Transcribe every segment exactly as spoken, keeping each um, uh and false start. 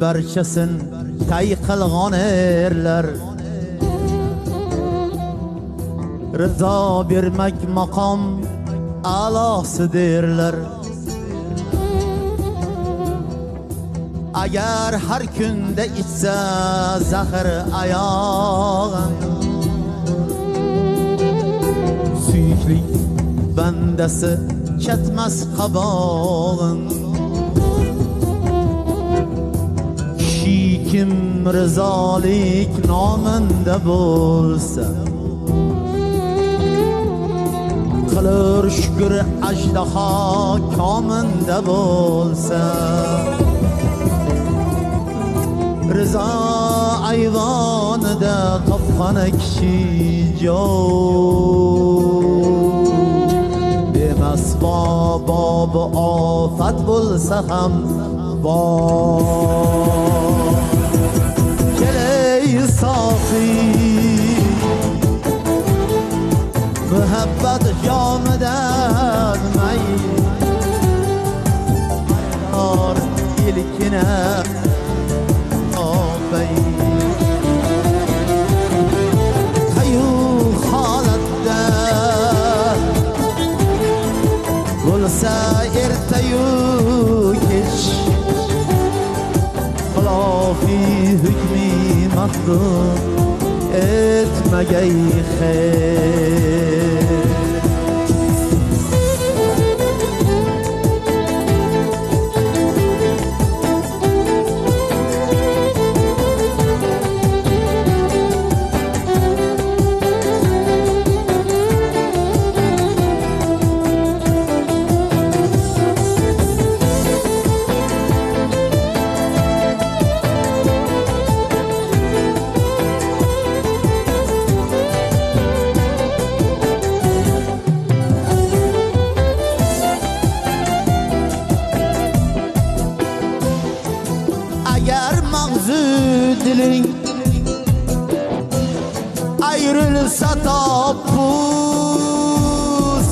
barchasin tay qilgan erlar rizo bermak maqom a'losi derlar. Agar har kunda ichsa zahir ayog'im suyukli bandasi chatmas qabog'im. Kim rizolik nomida bo'lsa qilur shukr ajdaho kominda bo'lsa. Rizo ayvonida topgan kishi joy demas bobo ofat bo'lsa ham bor. Keley safi muhabbat jomidan may or ilkine ofay kayu holatda bo'lsa ertayu kech xilofi hukmi mahkum etmagay xeyr. Diling ayrılsa tapuz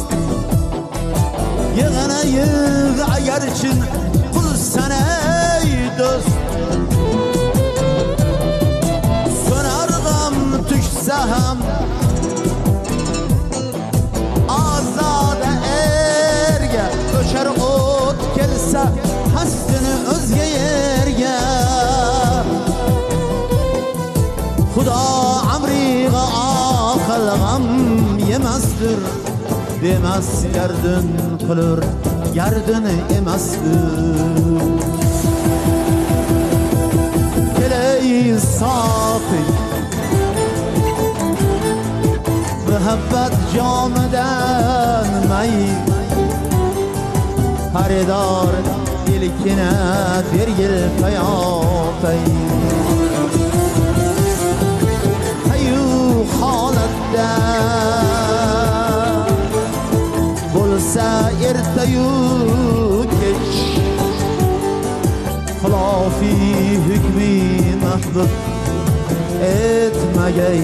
yığına yığ ayar için kul sana ey dost. Söner gam düşse hem azade erge öşer ot gelse hastını özge yerge. Xudo amriga aql g'am yemasdir demas gardin qilur gardini emasdir. Keley safi muhabbat jomidan may xaridor ilkine bergil payofay holatda bo'lsa ertayu kech xilofi hukmi mahbub etmagay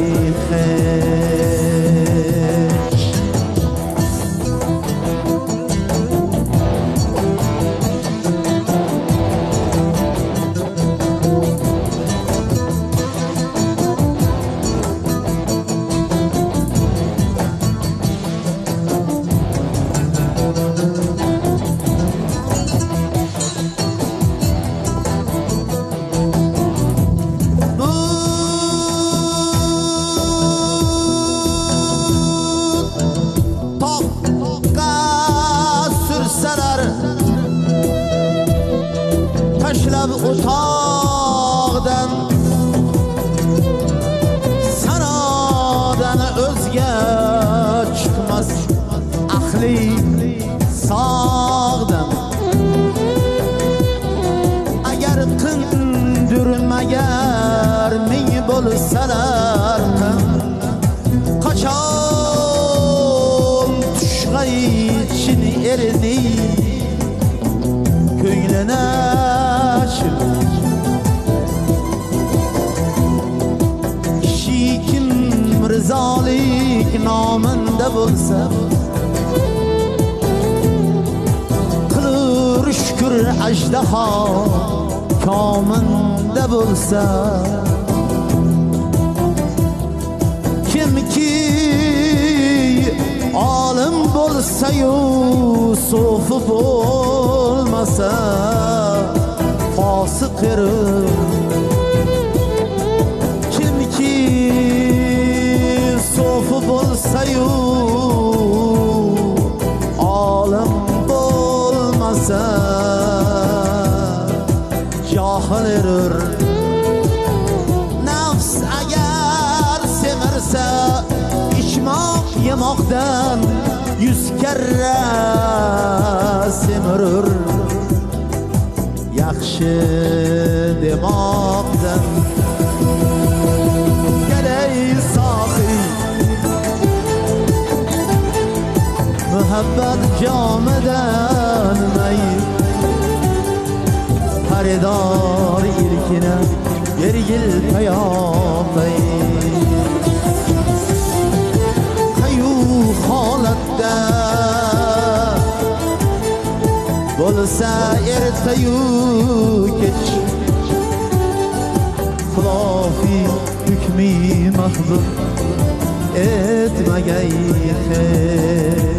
hech. Tashlab o'tog'dan sanodan o'zga chiqmas aqli sog'dan. Agar qindurmagar ming bo'lsalar qachon tushg'ay chin erni ko'nglina kishi kim rizolik nomida bo'lsa qilur shukr ajdaho komanda bo'lsa, kimki olim bo'lsa-yu so'fi bo'lmasa, fosiq erim. Kimki so'fi bo'lsa-yu olim bo'lmasa, johil erir. Nafs agar semirsa, ichmoq yemoqdan yuz karra semirir. Yaxshi demoqdan galay soqi, muhabbat jomidan may, xaridor ilkina yergil payomay. Qayu holatda bo'lsa ertayu kech, xilofi hukmi mahbub etmagay xeyr.